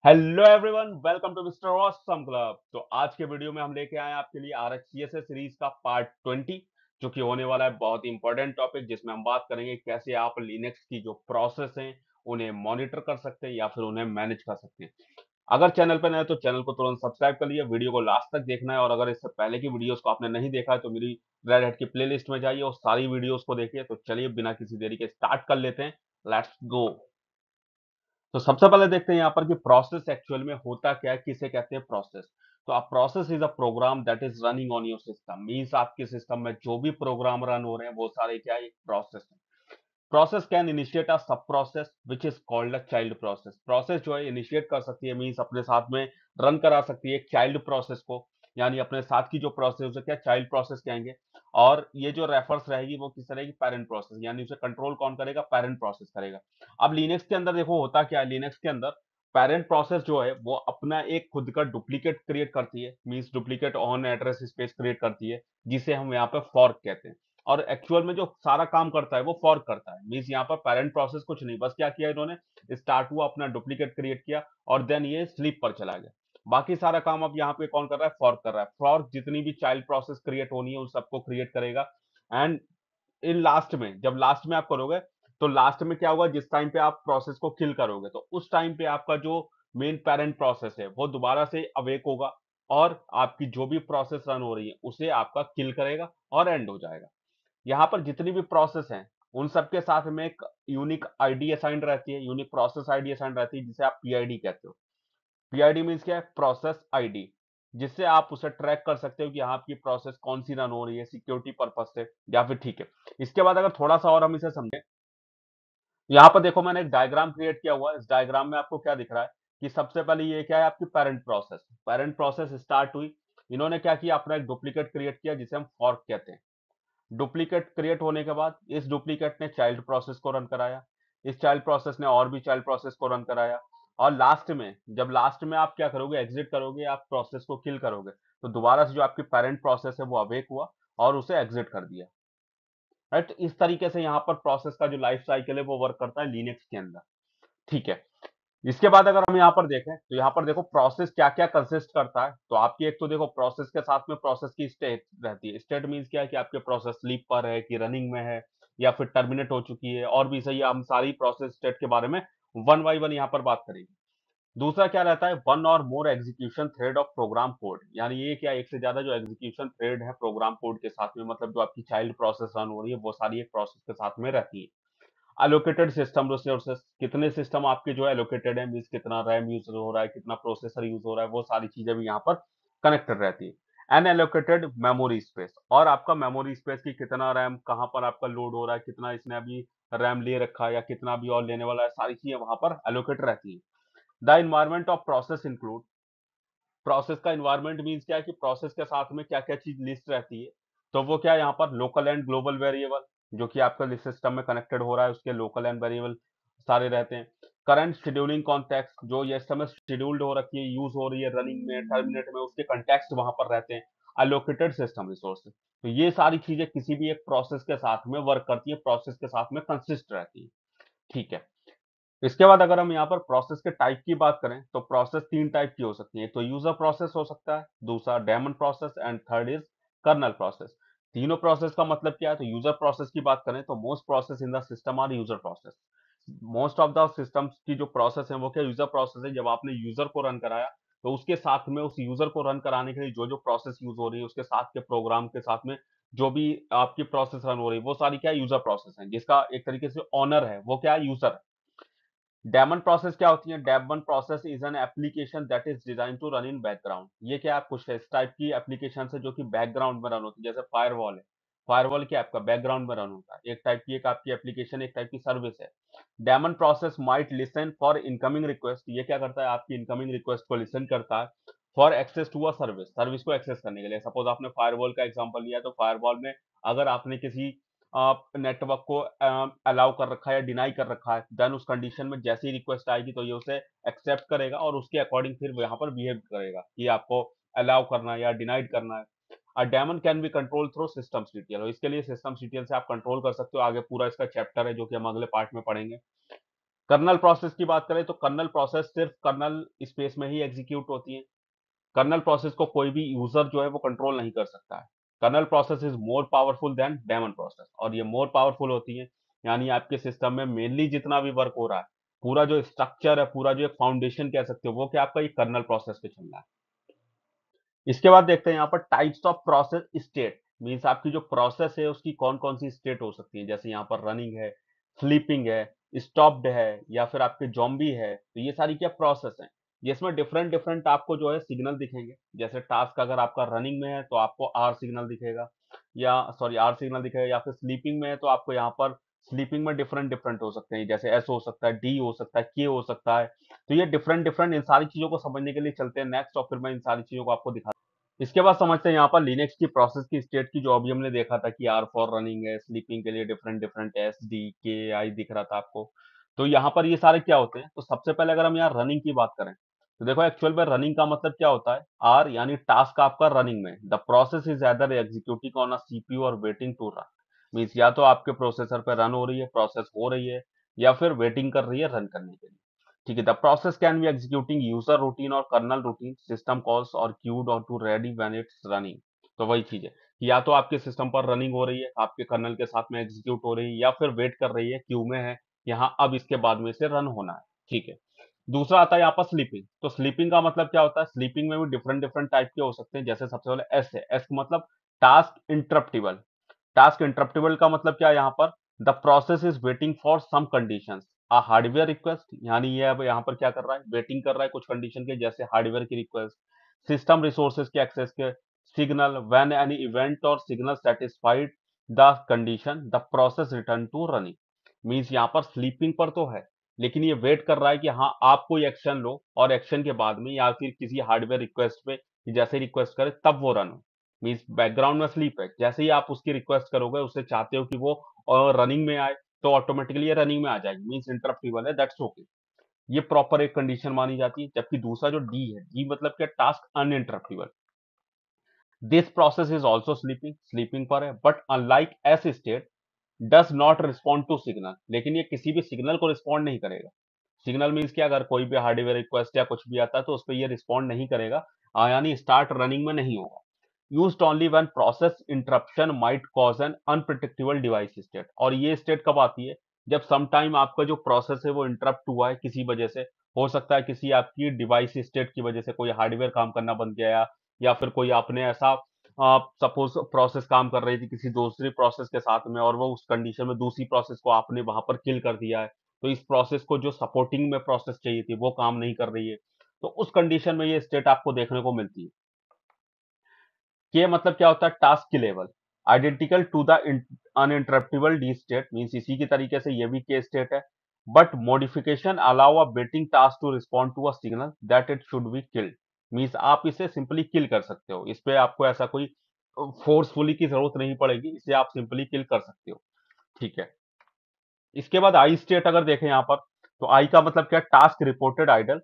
Hello everyone, welcome to mister awesome club. तो आज के वीडियो में हम लेके आए हैं आपके लिए आरएचसीएसएस सीरीज का पार्ट 20, जो कि होने वाला है बहुत ही इंपॉर्टेंट टॉपिक, जिसमें हम बात करेंगे कैसे आप लिनक्स की जो प्रोसेस हैं उन्हें मॉनिटर कर सकते हैं या फिर उन्हें मैनेज कर सकते हैं। अगर चैनल पर नए तो चैनल को तुरंत सब्सक्राइब कर लीजिए, वीडियो को लास्ट तक देखना है। और अगर इससे पहले की वीडियोस को आपने नहीं देखा है तो मेरी रेड हेड की प्लेलिस्ट में जाइए और सारी वीडियोस को देखिए। तो चलिए बिना किसी देरी के स्टार्ट कर लेते हैं। Let's go. तो सबसे पहले देखते हैं यहाँ पर कि प्रोसेस एक्चुअल में होता क्या है, किसे कहते हैं प्रोसेस। तो a process is a program that is running on your system. Means आपके सिस्टम में जो भी प्रोग्राम रन हो रहे हैं वो सारे क्या है, एक प्रोसेस है। Process can initiate a sub process which is called a child process. Process जो है इनिशिएट कर सकती है, मींस अपने साथ में रन करा सकती है एक चाइल्ड प्रोसेस को। यानी अपने साथ की जो प्रोसेस उसे क्या चाइल्ड प्रोसेस कहेंगे। और ये जो रेफर्स रहेगी वो किस रहेगी, पेरेंट प्रोसेस। यानी उसे कंट्रोल कौन करेगा, पेरेंट प्रोसेस करेगा। अब लिनक्स के अंदर देखो होता क्या है, लिनक्स के अंदर पेरेंट प्रोसेस जो है वो अपना एक खुद का डुप्लीकेट क्रिएट करती है, means duplicate on address space create करती है, जिसे हम यहाँ पे फॉर्क कहते हैं। और एक्चुअल में जो सारा काम करता है वो फॉर्क करता है। मींस यहाँ पर पेरेंट प्रोसेस कुछ नहीं, बस क्या किया इन्होंने, स्टार्ट हुआ, अपना डुप्लीकेट क्रिएट किया और देन ये स्लीप पर चला गया। बाकी सारा काम अब यहाँ पे कौन कर रहा है, फॉर्क कर रहा है। फॉर्क जितनी भी चाइल्ड प्रोसेस क्रिएट होनी है उन सबको क्रिएट करेगा। एंड इन लास्ट में, जब लास्ट में आप करोगे तो लास्ट में क्या होगा, जिस टाइम पे आप प्रोसेस को किल करोगे तो उस टाइम पे आपका जो मेन पेरेंट प्रोसेस है वो दोबारा से अवेक होगा और आपकी जो भी प्रोसेस रन हो रही है उसे आपका किल करेगा और एंड हो जाएगा। यहाँ पर जितनी भी प्रोसेस हैं उन सबके साथ में एक यूनिक आईडी असाइंड रहती है, यूनिक प्रोसेस आईडी असाइंड रहती है, जिसे आप पीआईडी कहते हो। पीआईडी मींस क्या है, प्रोसेस आईडी, जिससे आप उसे ट्रैक कर सकते हो कि हाँ आपकी प्रोसेस कौन सी रन हो रही है सिक्योरिटी पर्पज से या फिर ठीक है। इसके बाद अगर थोड़ा सा और हम इसे समझें, यहाँ पर देखो मैंने एक डायग्राम क्रिएट किया हुआ है। इस डायग्राम में आपको क्या दिख रहा है कि सबसे पहले ये क्या है, आपकी parent process. Parent process start हुई, इन्होंने क्या किया, अपना एक डुप्लीकेट क्रिएट किया जिसे हम फॉर्क कहते हैं। डुप्लीकेट क्रिएट होने के बाद इस डुप्लीकेट ने चाइल्ड प्रोसेस को रन कराया, इस चाइल्ड प्रोसेस ने और भी चाइल्ड प्रोसेस को रन कराया। और लास्ट में, जब लास्ट में आप क्या करोगे, एग्जिट करोगे, आप प्रोसेस को किल करोगे, तो दोबारा से जो आपकी पेरेंट प्रोसेस है वो अवेक हुआ और उसे एग्जिट कर दिया। राइट, इस तरीके से यहाँ पर प्रोसेस का जो लाइफ साइकिल है वो वर्क करता है लिनक्स के अंदर। ठीक है। इसके बाद अगर हम यहाँ पर देखें तो यहाँ पर देखो प्रोसेस क्या क्या कंसिस्ट करता है। तो आपकी एक तो देखो प्रोसेस के साथ में प्रोसेस की स्टेट रहती है। स्टेट मींस क्या है कि आपके प्रोसेस स्लीप पर है कि रनिंग में है या फिर टर्मिनेट हो चुकी है, और भी सही है। हम सारी प्रोसेस स्टेट के बारे में वन बाई वन यहाँ पर बात करेंगे। दूसरा क्या रहता है, वन और more execution thread of program code. यानी ये क्या, एक से ज्यादा जो एग्जीक्यूशन थ्रेड है प्रोग्राम कोड के साथ में, मतलब जो आपकी चाइल्ड प्रोसेस रन हो रही है वो सारी एक प्रोसेस के साथ में रहती है। एलोकेटेड सिस्टम रिसोर्सेस, कितने सिस्टम आपके जो है एलोकेटेड है, मींस कितना रैम यूज हो रहा है, कितना प्रोसेसर यूज हो रहा है, वो सारी चीजें भी यहाँ पर कनेक्टेड रहती है। एन एलोकेटेड मेमोरी स्पेस, और आपका मेमोरी स्पेस की कितना रैम कहाँ पर आपका लोड हो रहा है, कितना इसने अभी रैम ले रखा है या कितना अभी और लेने वाला है, सारी चीजें वहां पर एलोकेट रहती है। The environment of process include, process का इन्वायरमेंट मींस क्या है कि प्रोसेस के साथ में क्या क्या चीज लिस्ट रहती है। तो वो क्या है यहाँ पर, लोकल एंड ग्लोबल वेरिएबल, जो कि आपका सिस्टम में कनेक्टेड हो रहा है उसके लोकल एंड वेरिएबल सारे रहते हैं। करंट शेड्यूलिंग कॉन्टेक्स्ट, जो ये समय शेड्यूल्ड हो रखी है, यूज हो रही है रनिंग में टर्मिनेट में, उसके कॉन्टेक्स्ट वहां पर रहते हैं। अलोकेटेड सिस्टम रिसोर्सेज, तो ये सारी चीजें किसी भी एक प्रोसेस के साथ में वर्क करती है, प्रोसेस के साथ में कंसिस्ट रहती है। ठीक है। इसके बाद अगर हम यहाँ पर प्रोसेस के टाइप की बात करें तो प्रोसेस तीन टाइप की हो सकती है। एक तो यूजर प्रोसेस हो सकता है, दूसरा daemon process and third is kernel process. तीनों प्रोसेस का मतलब क्या है, तो यूजर प्रोसेस की बात करें तो most process in the system are user process. Most of the systems की जो प्रोसेस है वो क्या यूजर प्रोसेस है। जब आपने यूजर को रन कराया तो उसके साथ में, उस यूजर को रन कराने के लिए जो जो प्रोसेस यूज हो रही है उसके साथ के प्रोग्राम के साथ में जो भी आपकी प्रोसेस रन हो रही है वो सारी क्या यूजर प्रोसेस है, जिसका एक तरीके से ऑनर है वो क्या यूजर। डेमन प्रोसेस क्या होती है, daemon process is an application that is design to run in background. ये क्या है, कुछ इस टाइप की एप्लीकेशन है जो कि बैकग्राउंड में रन होती है, जैसे फायरवॉल है। फायरवॉल क्या आपका बैकग्राउंड में रन होता है, एक टाइप की एक आपकी एप्लीकेशन, एक टाइप की सर्विस है। Daemon process might listen for incoming request, ये क्या करता है, आपकी इनकमिंग रिक्वेस्ट को लिसन करता है for access to a service, service को एक्सेस करने के लिए। सपोज आपने फायरवॉल का एग्जांपल लिया, तो फायरवॉल में अगर आपने किसी नेटवर्क को अलाउ कर रखा है या डिनाई कर रखा है, देन उस कंडीशन में जैसी ही रिक्वेस्ट आएगी तो ये उसे एक्सेप्ट करेगा और उसके अकॉर्डिंग फिर वो यहाँ पर बिहेव करेगा कि आपको अलाउ करना है या डिनाइड करना है। A daemon can be control through systems detail, और इसके लिए सिस्टम्स डिटेल से आप कंट्रोल कर सकते हो। आगे पूरा इसका चैप्टर है जो कि हम अगले पार्ट में पढ़ेंगे। कर्नल प्रोसेस की बात करें तो कर्नल प्रोसेस सिर्फ कर्नल स्पेस में ही एग्जीक्यूट होती है। कर्नल प्रोसेस को कोई भी यूजर जो है वो कंट्रोल नहीं कर सकता है। Kernel process is more powerful than daemon process, और ये मोर पावरफुल होती है, यानी आपके सिस्टम में मेनली जितना भी वर्क हो रहा है, पूरा जो स्ट्रक्चर है, पूरा जो एक फाउंडेशन कह सकते हो, वो क्या आपका ये कर्नल प्रोसेस पे चल रहा है। इसके बाद देखते हैं यहाँ पर types of process state, means आपकी जो प्रोसेस है उसकी कौन कौन सी स्टेट हो सकती है। जैसे यहाँ पर रनिंग है, स्लीपिंग है, स्टॉप्ड है, या फिर आपके जॉम्बी है। तो ये सारी क्या प्रोसेस है, जिसमें डिफरेंट डिफरेंट आपको जो है सिग्नल दिखेंगे। जैसे टास्क अगर आपका रनिंग में है तो आपको आर सिग्नल दिखेगा, या सॉरी आर सिग्नल दिखेगा, या फिर स्लीपिंग में है तो आपको यहाँ पर स्लीपिंग में डिफरेंट डिफरेंट हो सकते हैं, जैसे एस हो सकता है, डी हो सकता है, के हो सकता है। तो ये डिफरेंट डिफरेंट इन सारी चीजों को समझने के लिए चलते हैं नेक्स्ट, और फिर मैं इन सारी चीजों को आपको दिखा। इसके बाद समझते हैं यहाँ पर लिनक्स की प्रोसेस की स्टेट की, जो अभी हमने देखा था कि आर फॉर रनिंग है, स्लीपिंग के लिए डिफरेंट डिफरेंट एस डी के आई दिख रहा था आपको। तो यहाँ पर ये सारे क्या होते हैं, तो सबसे पहले अगर हम यहाँ रनिंग की बात करें तो देखो एक्चुअल में रनिंग का मतलब क्या होता है, आर यानी टास्क आपका रनिंग में, the process is either executing on a CPU और वेटिंग टू रन। मीन्स या तो आपके प्रोसेसर पे रन हो रही है, प्रोसेस हो रही है, या फिर वेटिंग कर रही है रन करने के लिए। ठीक है, the process can be executing user routine और कर्नल रूटीन, सिस्टम कॉल्स और क्यूड और to ready when it's running. तो वही चीज है कि या तो आपके सिस्टम पर रनिंग हो रही है, आपके कर्नल के साथ में एग्जीक्यूट हो रही है, या फिर वेट कर रही है, क्यू में है, यहाँ अब इसके बाद में इसे रन होना है। ठीक है। दूसरा आता है यहाँ पर स्लीपिंग। तो स्लीपिंग का मतलब क्या होता है, स्लीपिंग में भी डिफरेंट डिफरेंट टाइप के हो सकते हैं। जैसे सबसे पहले एस है, एस का मतलब टास्क इंटरप्टिबल। टास्क इंटरप्टेबल का मतलब क्या है यहाँ पर, the process is waiting for some conditions, a hardware request, यानी ये अब यहाँ पर क्या कर रहा है, वेटिंग कर रहा है कुछ कंडीशन के, जैसे हार्डवेयर की रिक्वेस्ट, सिस्टम रिसोर्सेज के एक्सेस के, सिग्नल व्हेन एनी इवेंट और signal satisfied the condition the process return to running. Means यहाँ पर स्लीपिंग पर तो है, लेकिन ये वेट कर रहा है कि हाँ आप कोई एक्शन लो, और एक्शन के बाद में या फिर किसी हार्डवेयर रिक्वेस्ट पे जैसे रिक्वेस्ट करे तब वो रन हो। मीन्स बैकग्राउंड में स्लीप है, जैसे ही आप उसकी रिक्वेस्ट करोगे, उससे चाहते हो कि वो रनिंग में आए, तो ऑटोमेटिकली ये रनिंग में आ जाएगी। मीन्स इंटरप्टिबल है, दैट्स ओके। ये प्रॉपर एक कंडीशन मानी जाती है। जबकि दूसरा जो डी है, डी मतलब क्या, task uninterruptible, this process is also sleeping, sleeping पर है, but unlike S state does not respond to signal, लेकिन ये किसी भी सिग्नल को रिस्पॉन्ड नहीं करेगा। सिग्नल मीन्स क्या, अगर कोई भी हार्डवेयर रिक्वेस्ट या कुछ भी आता है तो उस पर ये रिस्पॉन्ड नहीं करेगा, यानी स्टार्ट रनिंग में नहीं होगा। Used only when process interruption might cause an unpredictable device state. और ये स्टेट कब आती है, जब सम टाइम आपका जो प्रोसेस है वो इंटरप्ट हुआ है किसी वजह से। हो सकता है किसी आपकी डिवाइस स्टेट की वजह से कोई हार्डवेयर काम करना बंद गया, या फिर कोई आपने ऐसा सपोज प्रोसेस काम कर रही थी किसी दूसरी प्रोसेस के साथ में, और वो उस कंडीशन में दूसरी प्रोसेस को आपने वहां पर किल कर दिया है, तो इस प्रोसेस को जो सपोर्टिंग में प्रोसेस चाहिए थी वो काम नहीं कर रही है, तो उस कंडीशन में ये स्टेट आपको देखने को मिलती है। के मतलब क्या होता है, टास्क की level, identical to the uninterruptible D state, means इसी की तरीके से ये भी के स्टेट है, but modification allow a waiting task to respond to a signal that it should be killed. Means आप इसे सिंपली किल कर सकते हो, इस पे आपको ऐसा कोई फोर्सफुली की जरूरत नहीं पड़ेगी, इसे आप सिंपली किल कर सकते हो। ठीक है। इसके बाद आई स्टेट अगर देखें यहाँ पर, तो आई का मतलब क्या, task reported idle,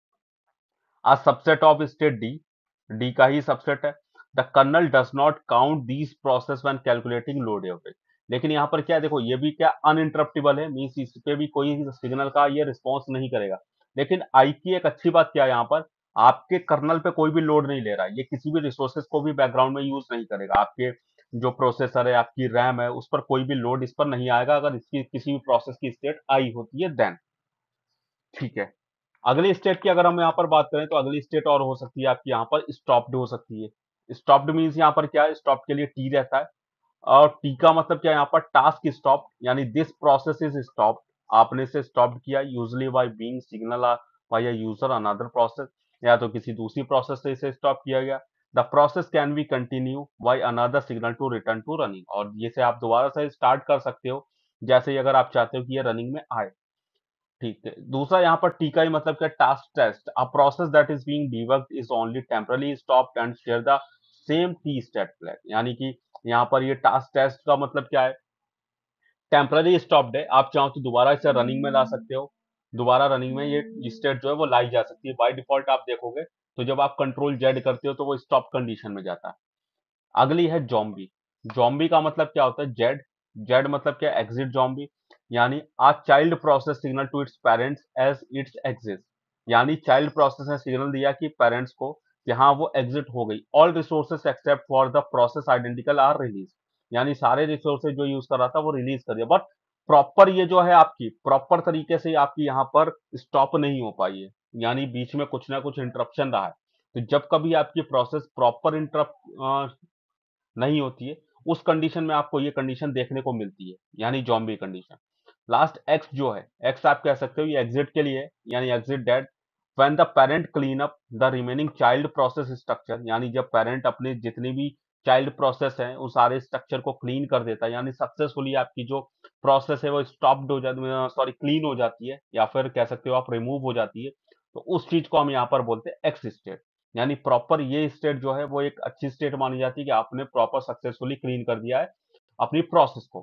a subset of state D, D का ही सबसेट है। The kernel does not count these process when calculating load average. लेकिन यहाँ पर क्या है, देखो ये भी क्या अनइंटरप्टेबल है, मीन्स इस पे भी कोई सिग्नल का ये रिस्पॉन्स नहीं करेगा। लेकिन आई की एक अच्छी बात क्या है, यहाँ पर आपके कर्नल पे कोई भी लोड नहीं ले रहा है, ये किसी भी रिसोर्सेज को भी बैकग्राउंड में यूज नहीं करेगा। आपके जो प्रोसेसर है, आपकी रैम है, उस पर कोई भी लोड इस पर नहीं आएगा, अगर इसकी किसी भी प्रोसेस की स्टेट आई होती है देन। ठीक है। अगली स्टेट की अगर हम यहाँ पर बात करें तो अगली स्टेट और हो सकती है आपकी यहाँ पर स्टॉप्ड हो सकती है। स्टॉप्ड मीन्स यहाँ पर क्या है, स्टॉप के लिए टी रहता है, और टी का मतलब क्या है यहाँ पर, टास्क स्टॉप, यानी दिस प्रोसेस इज स्टॉप्ड, आपने इसे स्टॉप किया usually by being signal by a user another process, या तो किसी दूसरी प्रोसेस से इसे स्टॉप किया गया। The process can be continue by another signal to return to running, और ये से आप दोबारा से स्टार्ट कर सकते हो, जैसे ही अगर आप चाहते हो कि ये रनिंग में आए। ठीक है। दूसरा यहाँ पर टीका ही मतलब क्या, task traced, a process that is being debugged is only temporarily stopped and share the same T state flag, यानी कि यहाँ पर ये टास्क टेस्ट का मतलब क्या है, टेम्पररी स्टॉप्ड है, आप चाहो तो दोबारा इसे रनिंग में ला सकते हो, दोबारा रनिंग में ये स्टेट जो है वो लाई जा सकती है। बाय डिफॉल्ट आप देखोगे तो जब आप कंट्रोल जेड करते हो तो वो स्टॉप कंडीशन में जाता है। अगली है जॉम्बी। जॉम्बी का मतलब क्या होता है, जेड, जेड मतलब क्या, एग्जिट जॉम्बी, यानी a child process signal to its parents as its exit, यानी चाइल्ड प्रोसेस ने सिग्नल दिया कि पेरेंट्स को कि हाँ वो एग्जिट हो गई। All resources except for the process identical are release, यानी सारे रिसोर्सेज जो यूज कर रहा था वो रिलीज कर दिया, बट प्रॉपर ये जो है आपकी प्रॉपर तरीके से आपकी यहाँ पर स्टॉप नहीं हो पाई है, यानी बीच में कुछ ना कुछ इंटरप्शन रहा है। तो जब कभी आपकी प्रोसेस प्रॉपर इंटरप्ट नहीं होती है, उस कंडीशन में आपको ये कंडीशन देखने को मिलती है, यानी जॉम्बी कंडीशन। लास्ट एक्स जो है, एक्स आप कह सकते हो ये एग्जिट के लिए है, यानी exit dead when the parent clean up the remaining child process structure, यानी जब पेरेंट अपने जितनी भी चाइल्ड प्रोसेस है उस सारे स्ट्रक्चर को क्लीन कर देता है, यानी सक्सेसफुली आपकी जो प्रोसेस है वो स्टॉप्ड हो जाती है, सॉरी क्लीन हो जाती है, या फिर कह सकते हो आप रिमूव हो जाती है, तो उस चीज को हम यहाँ पर बोलते हैं एक्स स्टेट। यानी प्रॉपर ये स्टेट जो है वो एक अच्छी स्टेट मानी जाती है कि आपने प्रॉपर सक्सेसफुली क्लीन कर दिया है अपनी प्रोसेस को।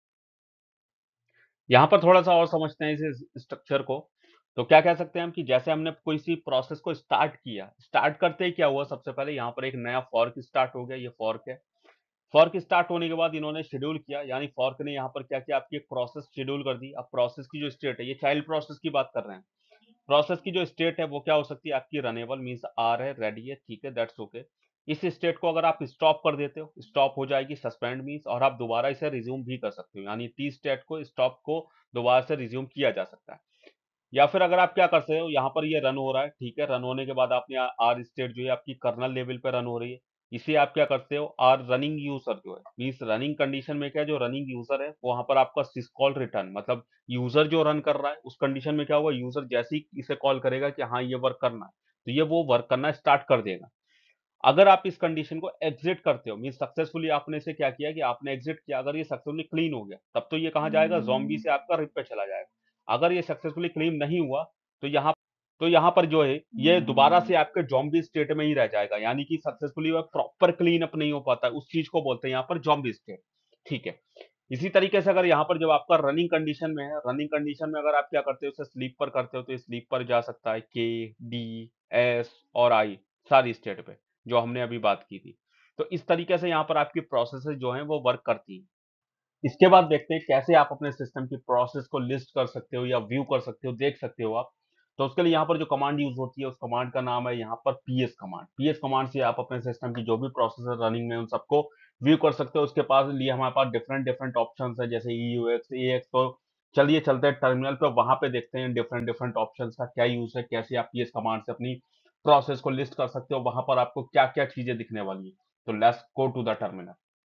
यहाँ पर थोड़ा सा और समझते हैं इस स्ट्रक्चर को। तो क्या कह सकते हैं हम कि जैसे हमने कोई सी प्रोसेस को स्टार्ट किया, स्टार्ट करते ही क्या हुआ, सबसे पहले यहाँ पर एक नया फॉर्क स्टार्ट हो गया, ये फॉर्क है। फॉर्क स्टार्ट होने के बाद इन्होंने शेड्यूल किया, यानी फॉर्क ने यहाँ पर क्या किया, आपकी एक प्रोसेस शेड्यूल कर दी। अब प्रोसेस की जो स्टेट है, ये चाइल्ड प्रोसेस की बात कर रहे हैं, प्रोसेस की जो स्टेट है वो क्या हो सकती है आपकी, रनेबल मीन्स आर है, रेडी है, ठीक है, दैट्स ओके। इस स्टेट को अगर आप स्टॉप कर देते हो, स्टॉप हो जाएगी, सस्पेंड मीन्स, और आप दोबारा इसे रिज्यूम भी कर सकते हो, यानी टी स्टेट को स्टॉप को दोबारा से रिज्यूम किया जा सकता है। या फिर अगर आप क्या करते हो, यहाँ पर ये रन हो रहा है, ठीक है, रन होने के बाद आपने आर स्टेट जो है आपकी कर्नल लेवल पे रन हो रही है, इसे आप क्या करते हो, आर रनिंग यूजर जो है, मीन्स रनिंग कंडीशन में क्या है, जो रनिंग यूजर है वहां पर आपका सिस्कॉल रिटर्न, मतलब यूजर जो रन कर रहा है उस कंडीशन में क्या होगा, यूजर जैसे ही इसे कॉल करेगा कि हाँ ये वर्क करना है, तो ये वो वर्क करना स्टार्ट कर देगा। अगर आप इस कंडीशन को एग्जिट करते हो, मीन सक्सेसफुली आपने इसे क्या किया कि आपने एग्जिट किया, अगर ये सक्सेसफुली क्लीन हो गया तब तो ये कहाँ जाएगा, जॉम्बी से आपका रिप पे चला जाएगा। अगर ये सक्सेसफुली क्लीन नहीं हुआ तो यहाँ पर जो है ये दोबारा से आपके जॉम्बी स्टेट में ही रह जाएगा, यानी कि सक्सेसफुली वह प्रॉपर क्लीन अप नहीं हो पाता, उस चीज को बोलते हैं यहाँ पर जॉम्बी स्टेट। ठीक है। इसी तरीके से अगर यहाँ पर जब आपका रनिंग कंडीशन में है, रनिंग कंडीशन में अगर आप क्या करते हो, उसे स्लीप पर करते हो, तो स्लीप पर जा सकता है के, डी, एस और आई, सारी स्टेट पे जो हमने अभी बात की थी। तो इस तरीके से यहाँ पर आपकी प्रोसेसेस जो हैं वो वर्क करती हैं। इसके बाद देखते हैं कैसे आप अपने सिस्टम की प्रोसेस को लिस्ट कर सकते हो या व्यू कर सकते हो, देख सकते हो आप। तो उसके लिए यहाँ पर जो कमांड यूज होती है उस कमांड का नाम है यहाँ पर पीएस कमांड। पीएस कमांड से आप अपने सिस्टम की जो भी प्रोसेस है रनिंग में उन सबको व्यू कर सकते हो। उसके पास लिए हमारे पास डिफरेंट डिफरेंट ऑप्शन है, जैसे ईयूएक्स, एएक्स। तो चलिए चलते हैं टर्मिनल पे, वहां पे देखते हैं डिफरेंट डिफरेंट ऑप्शन का क्या यूज है, कैसे आप पीएस कमांड से अपनी प्रोसेस को लिस्ट कर सकते हो, वहां पर आपको क्या क्या चीजें दिखने वाली है। तो let's go to the terminal.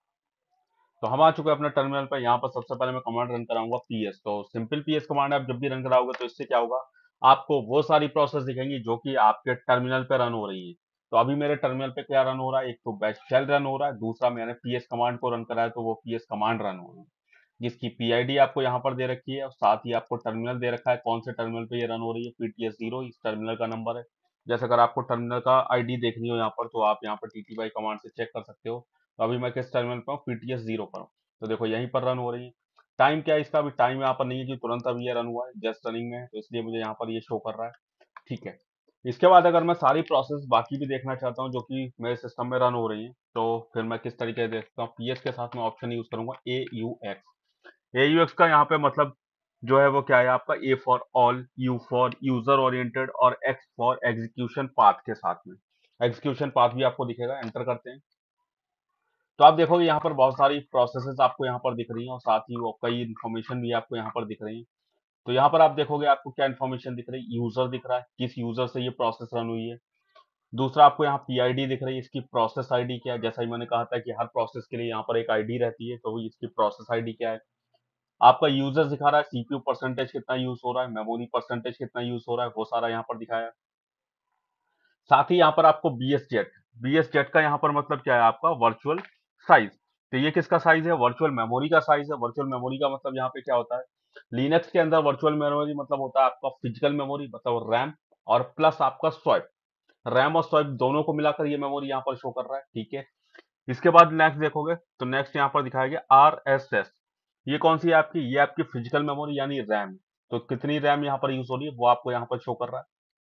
तो हम आ चुके हैं अपने टर्मिनल पर। यहाँ पर सबसे पहले मैं कमांड रन कराऊंगा पीएस। तो सिंपल पीएस कमांड आप जब भी रन कराओगे तो इससे क्या होगा, आपको वो सारी प्रोसेस दिखेंगी जो कि आपके टर्मिनल पे रन हो रही है। तो अभी मेरे टर्मिनल पे क्या रन हो रहा है, एक तो बैश शेल रन हो रहा है, दूसरा मैंने पीएस कमांड को रन कराया तो वो पीएस कमांड रन हो रही है, जिसकी पीआईडी आपको यहाँ पर दे रखी है, और साथ ही आपको टर्मिनल दे रखा है, कौन से टर्मिनल पे ये रन हो रही है, पीटीएस 0 इस टर्मिनल का नंबर है। जैसे अगर आपको टर्मिनल का आईडी देखनी हो यहाँ पर, तो आप यहाँ पर टीटीवाई कमांड से चेक कर सकते हो। तो अभी मैं किस टर्मिनल पर हूँ, पीटीएस 0 पर हूँ। तो देखो यहीं पर रन हो रही है। टाइम क्या है इसका, अभी टाइम यहाँ पर नहीं है कि तुरंत अभी ये रन हुआ है, जस्ट रनिंग में है, तो इसलिए मुझे यहाँ पर ये शो कर रहा है। ठीक है। इसके बाद अगर मैं सारी प्रोसेस बाकी भी देखना चाहता हूँ जो कि मेरे सिस्टम में रन हो रही है, तो फिर मैं किस तरीके से देखता हूँ, पीएस के साथ मैं ऑप्शन यूज करूंगा AUX। AUX का यहाँ पे मतलब जो है वो क्या है आपका, A for all, U for user oriented, और एक्स फॉर एग्जीक्यूशन पाथ के साथ में एग्जीक्यूशन पाथ भी आपको दिखेगा। एंटर करते हैं तो आप देखोगे यहाँ पर बहुत सारी प्रोसेसेस आपको यहाँ पर दिख रही हैं, और साथ ही वो कई इन्फॉर्मेशन भी आपको यहाँ पर दिख रही है। तो यहाँ पर आप देखोगे आपको क्या इन्फॉर्मेशन दिख रही है, यूजर दिख रहा है, किस यूजर से ये प्रोसेस रन हुई है। दूसरा आपको यहाँ पीआईडी दिख रही है, इसकी प्रोसेस आईडी क्या है, जैसा ही मैंने कहा था कि हर प्रोसेस के लिए यहाँ पर एक आईडी रहती है, तो इसकी प्रोसेस आईडी क्या है। आपका यूजर दिखा रहा है, सीपीयू परसेंटेज कितना यूज हो रहा है, मेमोरी परसेंटेज कितना यूज हो रहा है, वो सारा यहाँ पर दिखाया है। साथ ही यहाँ पर आपको बीएस जेट का यहाँ पर मतलब क्या है, आपका वर्चुअल साइज। तो ये किसका साइज है, वर्चुअल मेमोरी का साइज है। वर्चुअल मेमोरी का मतलब यहाँ पे क्या होता है, लिनक्स के अंदर वर्चुअल मेमोरी मतलब होता है आपका फिजिकल मेमोरी, मतलब रैम, और प्लस आपका स्वैप। रैम और स्वैप दोनों को मिलाकर ये मेमोरी यहाँ पर शो कर रहा है। ठीक है। इसके बाद नेक्स्ट देखोगे तो नेक्स्ट यहाँ पर दिखाया गया RSS। ये कौन सी है आपकी, ये आपकी फिजिकल मेमोरी यानी रैम। तो कितनी रैम यहाँ पर यूज हो रही है वो आपको यहाँ पर शो कर रहा है।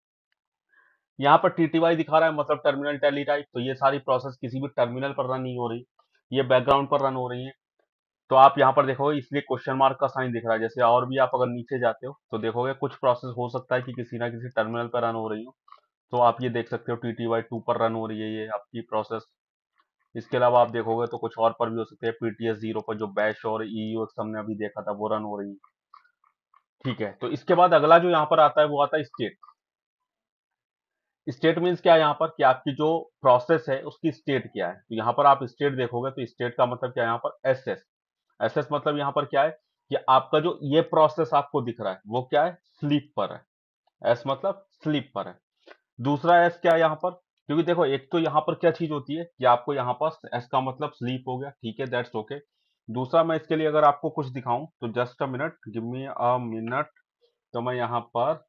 यहाँ पर टीटीवाई दिखा रहा है, मतलब टर्मिनल टेली टाइप। तो ये सारी प्रोसेस किसी भी टर्मिनल पर रन नहीं हो रही, ये बैकग्राउंड पर रन हो रही है। तो आप यहाँ पर देखोगे इसलिए क्वेश्चन मार्क का साइन दिख रहा है। जैसे और भी आप अगर नीचे जाते हो तो देखोगे कुछ प्रोसेस हो सकता है कि किसी ना किसी टर्मिनल पर रन हो रही हो। तो आप ये देख सकते हो TTY2 पर रन हो रही है ये आपकी प्रोसेस। इसके अलावा आप देखोगे तो कुछ और पर भी हो सकते हैं, PTS 0 पर जो बैश और EUX हमने अभी देखा था वो रन हो रही है। ठीक है, तो इसके बाद अगला जो यहाँ पर आता है वो आता है स्टेट। स्टेट मीन्स क्या है यहाँ पर कि आपकी जो प्रोसेस है उसकी स्टेट क्या है। तो यहाँ पर आप स्टेट देखोगे तो स्टेट का मतलब क्या है यहाँ पर SS। SS मतलब यहाँ पर क्या है कि आपका जो ये प्रोसेस आपको दिख रहा है वो क्या है, स्लीप पर है। एस मतलब स्लीप पर है। दूसरा एस क्या है यहाँ पर, क्योंकि देखो एक तो यहाँ पर क्या चीज होती है कि आपको यहाँ पर एस का मतलब स्लीप हो गया, ठीक है, दैट्स ओके। दूसरा मैं इसके लिए अगर आपको कुछ दिखाऊं तो just a minute, give me a minute. तो मैं यहाँ पर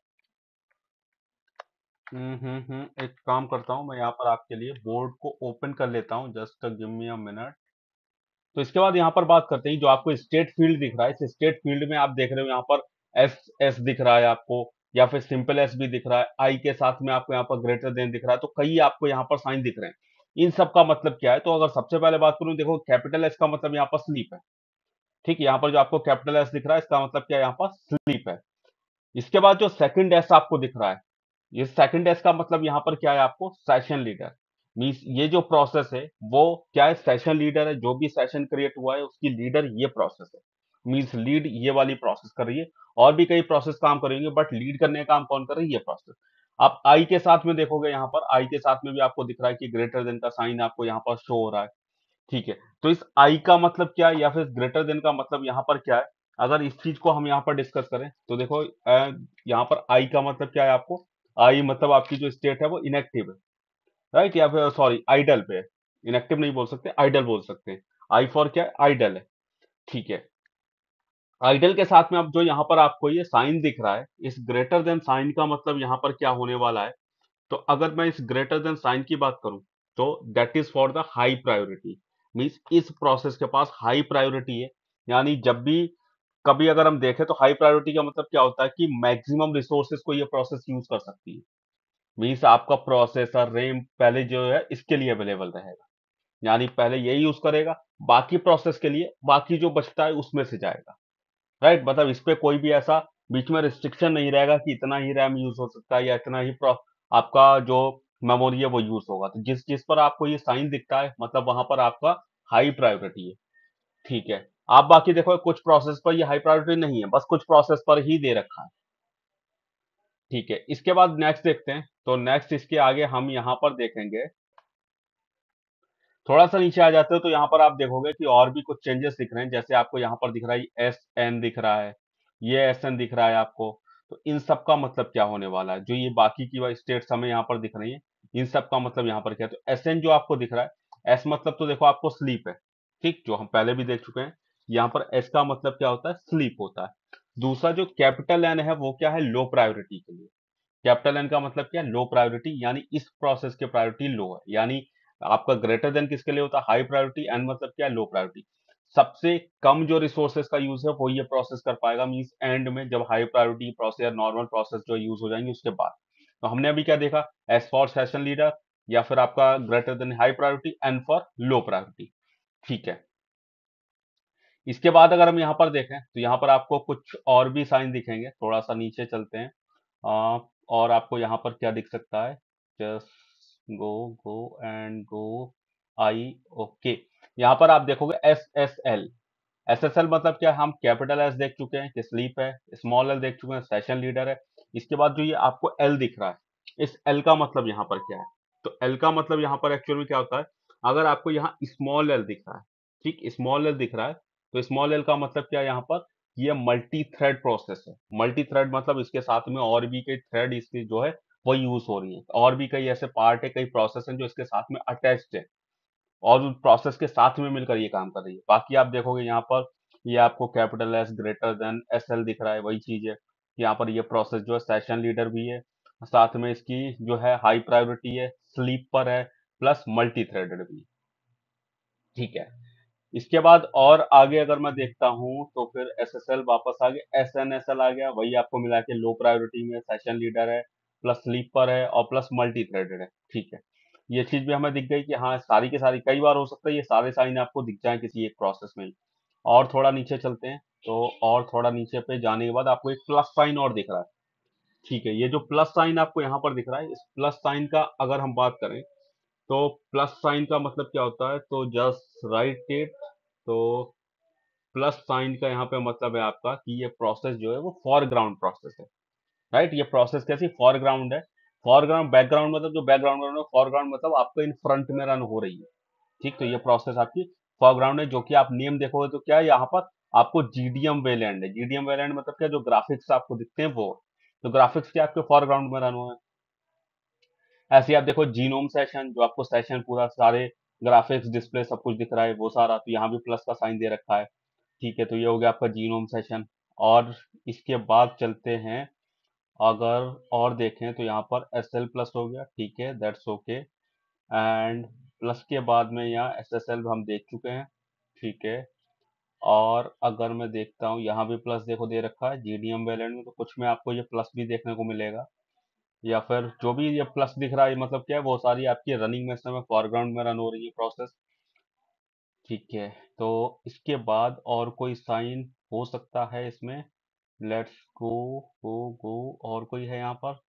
एक काम करता हूँ, मैं यहाँ पर आपके लिए बोर्ड को ओपन कर लेता हूँ, just give me a minute. तो इसके बाद यहाँ पर बात करते हैं जो आपको स्टेट फील्ड दिख रहा है। इस स्टेट फील्ड में आप देख रहे हो यहाँ पर एस एस दिख रहा है आपको, या फिर सिंपल एस भी दिख रहा है, आई के साथ में आपको यहाँ पर ग्रेटर देन दिख रहा है। तो कई आपको यहाँ पर साइन दिख रहे हैं। इन सब का मतलब क्या है, तो अगर सबसे पहले बात करूं, देखो कैपिटल एस का मतलब यहाँ पर स्लीप है। ठीक है, यहाँ पर जो आपको कैपिटल एस दिख रहा है इसका मतलब क्या है, यहाँ पर स्लीप है। इसके बाद जो सेकंड एस आपको दिख रहा है, ये सेकंड एस का मतलब यहाँ पर क्या है, आपको सेशन लीडर। मीन्स ये जो प्रोसेस है वो क्या है, सेशन लीडर है। जो भी सेशन क्रिएट हुआ है उसकी लीडर ये प्रोसेस है। मीन्स लीड ये वाली प्रोसेस कर रही है। और भी कई प्रोसेस काम करेंगे बट लीड करने का काम कौन कर रही है, ये प्रोसेस। आप आई के साथ में देखोगे, यहाँ पर आई के साथ में भी आपको दिख रहा है कि ग्रेटर देन का साइन आपको यहाँ पर शो हो रहा है। ठीक है, तो इस आई का मतलब क्या है या फिर ग्रेटर देन का मतलब यहाँ पर क्या है, अगर इस चीज को हम यहाँ पर डिस्कस करें तो देखो यहाँ पर आई का मतलब क्या है आपको, आई मतलब आपकी जो स्टेट है वो इनएक्टिव है, राइट, या फिर सॉरी आइडल पे है। इनएक्टिव नहीं बोल सकते, आइडल बोल सकते हैं। आई फॉर क्या है, आइडल है। ठीक है, आइडल के साथ में अब जो यहाँ पर आपको ये साइन दिख रहा है, इस ग्रेटर देन साइन का मतलब यहाँ पर क्या होने वाला है। तो अगर मैं इस ग्रेटर देन साइन की बात करूं तो that is for the high priority. Means इस प्रोसेस के पास हाई प्रायोरिटी है। यानी जब भी कभी अगर हम देखें तो हाई प्रायोरिटी का मतलब क्या होता है कि मैक्सिमम रिसोर्सेज को ये प्रोसेस यूज कर सकती है। मींस आपका प्रोसेसर रैम पहले जो है इसके लिए अवेलेबल रहेगा, यानी पहले ये यूज करेगा, बाकी प्रोसेस के लिए बाकी जो बचता है उसमें से जाएगा। राइट, मतलब इस पे कोई भी ऐसा बीच में रिस्ट्रिक्शन नहीं रहेगा कि इतना ही रैम यूज हो सकता है या इतना ही आपका जो मेमोरी है वो यूज होगा। तो जिस जिस पर आपको ये साइन दिखता है मतलब वहां पर आपका हाई प्रायोरिटी है। ठीक है, आप बाकी देखो कुछ प्रोसेस पर ये हाई प्रायोरिटी नहीं है, बस कुछ प्रोसेस पर ही दे रखा है। ठीक है, इसके बाद नेक्स्ट देखते हैं। तो नेक्स्ट इसके आगे हम यहाँ पर देखेंगे, थोड़ा सा नीचे आ जाते हो तो यहाँ पर आप देखोगे कि और भी कुछ चेंजेस दिख रहे हैं। जैसे आपको यहाँ पर दिख रहा है SN दिख रहा है, ये SN दिख रहा है आपको। तो इन सब का मतलब क्या होने वाला है, जो ये बाकी की स्टेट्स हमें यहाँ पर दिख रही है, इन सब का मतलब यहाँ पर क्या है। तो SN जो आपको दिख रहा है, S मतलब तो देखो आपको स्लीप है। ठीक, जो हम पहले भी देख चुके हैं। यहाँ पर S का मतलब क्या होता है, स्लीप होता है। दूसरा जो कैपिटल N है वो क्या है, लो प्रायोरिटी के लिए। कैपिटल एन का मतलब क्या है, लो प्रायोरिटी, यानी इस प्रोसेस की प्रायोरिटी लो है। यानी आपका ग्रेटर देन किसके लिए होता है, हाई प्रायोरिटी। एन मतलब क्या है, लो प्रायोरिटी। सबसे कम जो रिसोर्सेज का यूज है वो ये प्रोसेस कर पाएगा। मींस एंड में जब हाई प्रायोरिटी प्रोसेस या नॉर्मल प्रोसेस जो यूज हो जाएंगे उसके बाद। तो हमने अभी क्या देखा, एस फॉर सेशन लीडर, या फिर आपका greater than high priority, N for low priority. ठीक है, इसके बाद अगर हम यहाँ पर देखें तो यहाँ पर आपको कुछ और भी साइन दिखेंगे। थोड़ा सा नीचे चलते हैं। आ, और आपको यहाँ पर क्या दिख सकता है, just go go and go I, okay. यहाँ पर आप देखोगे SSL। SSL मतलब क्या है, हम कैपिटल एस देख चुके हैं कि स्लीप है, स्मॉल एल देख चुके हैं सेशन लीडर है। इसके बाद जो ये आपको एल दिख रहा है, इस एल का मतलब यहाँ पर क्या है। तो एल का मतलब यहाँ पर एक्चुअल में क्या होता है, अगर आपको यहाँ स्मॉल एल दिख रहा है, ठीक, स्मॉल एल दिख रहा है, तो स्मॉल एल का मतलब क्या है यहाँ पर, ये मल्टी थ्रेड प्रोसेस है। मल्टी थ्रेड मतलब इसके साथ में और भी कई थ्रेड इसकी जो है वो यूज हो रही है, और भी कई ऐसे पार्ट है, कई प्रोसेस हैं जो इसके साथ में अटैच्ड है और उस प्रोसेस के साथ में मिलकर ये काम कर रही है। बाकी आप देखोगे यहाँ पर ये आपको capital S greater than SL दिख रहा है, वही चीज है। यहाँ पर ये प्रोसेस जो है सेशन लीडर भी है, साथ में इसकी जो है हाई प्रायोरिटी है, स्लीपर है, प्लस मल्टी थ्रेडेड भी। ठीक है, इसके बाद और आगे अगर मैं देखता हूं तो फिर SSL वापस आ गया, SNSL आ गया, वही आपको मिला के लो प्रायोरिटी में सेशन लीडर है, प्लस स्लीपर है और प्लस मल्टी थ्रेडेड है। ठीक है, ये चीज भी हमें दिख गई कि हाँ सारी की सारी, कई बार हो सकता है ये सारे साइन आपको दिख जाए किसी एक प्रोसेस में ही। और थोड़ा नीचे चलते हैं, तो और थोड़ा नीचे पे जाने के बाद आपको एक प्लस साइन और दिख रहा है। ठीक है, ये जो प्लस साइन आपको यहाँ पर दिख रहा है, इस प्लस साइन का अगर हम बात करें, तो प्लस साइन का मतलब क्या होता है, तो जस्ट राइट इट। तो प्लस साइन का यहाँ पे मतलब है आपका कि ये प्रोसेस जो है वो फॉरग्राउंड प्रोसेस है। राइट, ये प्रोसेस कैसी फॉरग्राउंड है। फॉरग्राउंड बैकग्राउंड मतलब जो बैकग्राउंड में, फॉरग्राउंड मतलब आपको इन फ्रंट में रन हो रही है। ठीक, तो ये प्रोसेस आपकी फॉरग्राउंड है, जो कि आप नेम देखोगे तो क्या है यहाँ पर आपको जीडीएम वेलैंड है। जीडीएम वेलैंड मतलब क्या, जो ग्राफिक्स आपको दिखते हैं वो, तो ग्राफिक्स के आपके फॉरग्राउंड में रन हुए हैं। ऐसे ही आप देखो जीनोम सेशन, जो आपको सेशन पूरा सारे ग्राफिक्स डिस्प्ले सब कुछ दिख रहा है वो सारा, तो यहाँ भी प्लस का साइन दे रखा है। ठीक है, तो ये हो गया आपका जीनोम सेशन। और इसके बाद चलते हैं, अगर और देखें तो यहाँ पर एस एल प्लस हो गया। ठीक है, दैट्स ओके। एंड प्लस के बाद में यहाँ एस एस एल हम देख चुके हैं। ठीक है, और अगर मैं देखता हूँ यहाँ भी प्लस देखो दे रखा है जीडीएम वेरिएंट में, तो कुछ में आपको ये प्लस भी देखने को मिलेगा। या फिर जो भी ये प्लस दिख रहा है, ये मतलब क्या है, वो सारी आपकी रनिंग में इस समय फॉरग्राउंड में रन हो रही है प्रोसेस। ठीक है, तो इसके बाद और कोई साइन हो सकता है इसमें। लेट्स गो, गो गो, और कोई है यहाँ पर।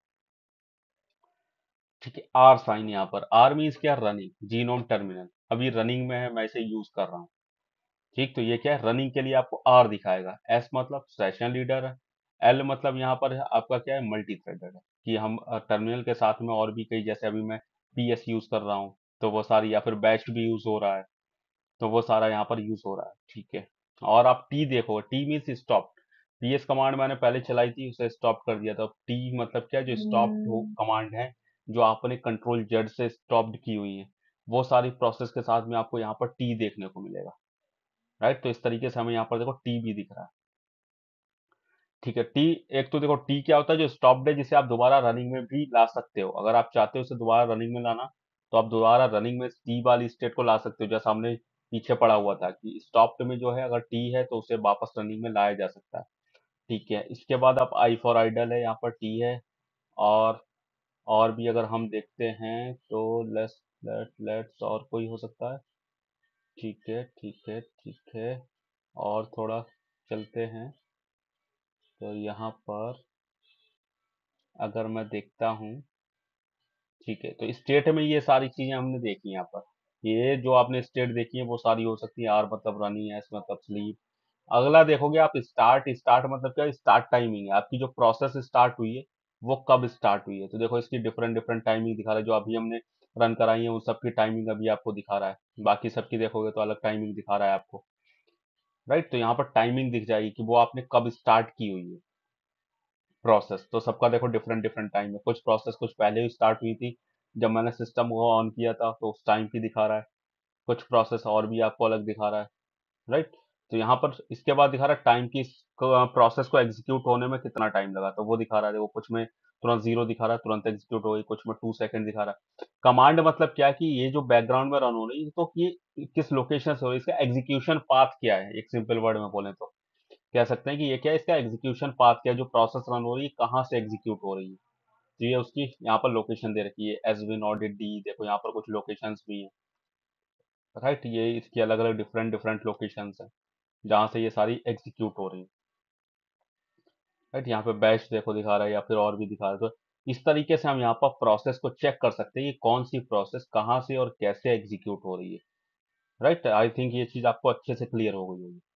ठीक है, आर साइन, यहाँ पर आर मीन्स क्या, रनिंग जीनोम टर्मिनल अभी रनिंग में है, मैं इसे यूज कर रहा हूँ। ठीक, तो ये क्या है, रनिंग के लिए आपको आर दिखाएगा। एस मतलब सेशन लीडर है। एल मतलब यहाँ पर है आपका क्या है, मल्टी थ्रेडेड है, कि हम टर्मिनल के साथ में और भी कई, जैसे अभी मैं पीएस यूज कर रहा हूँ, तो वो सारी, या फिर बैच भी यूज हो रहा है, तो वो सारा यहाँ पर यूज हो रहा है। ठीक है, और आप टी देखो, T means stop. PS command मैंने पहले चलाई थी, उसे स्टॉप कर दिया था। टी मतलब क्या, जो स्टॉप कमांड है, जो आपने कंट्रोल जेड से स्टॉप्ड की हुई है, वो सारी प्रोसेस के साथ में आपको यहाँ पर टी देखने को मिलेगा। राइट, तो इस तरीके से हमें यहाँ पर देखो टी भी दिख रहा है। ठीक है, टी, एक तो देखो टी क्या होता है, जो स्टॉप्ड है, जिसे आप दोबारा रनिंग में भी ला सकते हो। अगर आप चाहते हो उसे दोबारा रनिंग में लाना, तो आप दोबारा रनिंग में टी वाली स्टेट को ला सकते हो, जैसा हमने पीछे पड़ा हुआ था कि स्टॉप्ड में जो है अगर टी है तो उसे वापस रनिंग में लाया जा सकता है। ठीक है, इसके बाद आप आई फॉर आइडल है, यहाँ पर टी है। और और भी अगर हम देखते हैं तो लेट्स और कोई हो सकता है। ठीक है, ठीक है, ठीक है, और थोड़ा चलते हैं, तो यहाँ पर अगर मैं देखता हूँ। ठीक है, तो स्टेट में ये सारी चीजें हमने देखी यहाँ पर। ये जो आपने स्टेट देखी है वो सारी हो सकती है। आर मतलब रनिंग, एस मतलब स्लीप। अगला देखोगे आप स्टार्ट, स्टार्ट मतलब क्या, स्टार्ट टाइमिंग है आपकी, जो प्रोसेस स्टार्ट हुई है वो कब स्टार्ट हुई है। तो देखो इसकी डिफरेंट डिफरेंट टाइमिंग दिखा रहा है, जो अभी हमने रन कराई है उन सबकी टाइमिंग अभी आपको दिखा रहा है। बाकी सबकी देखोगे तो अलग टाइमिंग दिखा रहा है आपको। राइट, तो यहाँ पर टाइमिंग दिख जाएगी कि वो आपने कब स्टार्ट की हुई है प्रोसेस। तो सबका देखो डिफरेंट डिफरेंट टाइम है, कुछ प्रोसेस कुछ पहले ही स्टार्ट हुई थी, जब मैंने सिस्टम को ऑन किया था तो उस टाइम की दिखा रहा है। कुछ प्रोसेस और भी आपको अलग दिखा रहा है। राइट, तो यहाँ पर इसके बाद दिखा रहा है टाइम की, प्रोसेस को एग्जीक्यूट होने में कितना टाइम लगा, तो वो दिखा रहा है। देखो कुछ में तुरंत जीरो दिखा रहा है, तुरंत एग्जीक्यूट हो गई, कुछ में 2 सेकंड दिखा रहा है। कमांड मतलब क्या है, कि ये जो बैकग्राउंड में रन हो रही है, तो ये किस लोकेशन से हो रही है, इसका एग्जीक्यूशन पाथ क्या है, एक सिंपल वर्ड में बोले तो कह सकते हैं कि ये क्या है, इसका एग्जीक्यूशन पाथ क्या है, जो प्रोसेस रन हो रही है कहाँ से एग्जीक्यूट हो रही है। तो ये उसकी यहाँ पर लोकेशन दे रखी है, एस विन और डी, देखो यहाँ पर कुछ लोकेशंस भी हैं। राइट, ये इसकी अलग अलग डिफरेंट डिफरेंट लोकेशंस हैं जहाँ से ये सारी एग्जीक्यूट हो रही है। राइट, यहाँ पे बैच देखो दिखा रहा है, या फिर और भी दिखा रहा है। तो इस तरीके से हम यहाँ पर प्रोसेस को चेक कर सकते हैं कि कौन सी प्रोसेस कहाँ से और कैसे एग्जीक्यूट हो रही है। राइट, आई थिंक ये चीज आपको अच्छे से क्लियर हो गई होगी।